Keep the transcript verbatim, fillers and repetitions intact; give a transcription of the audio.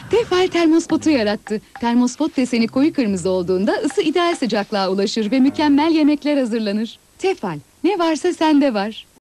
Tefal termospotu yarattı. Termospot deseni koyu kırmızı olduğunda ısı ideal sıcaklığa ulaşır ve mükemmel yemekler hazırlanır. Tefal, ne varsa sende var.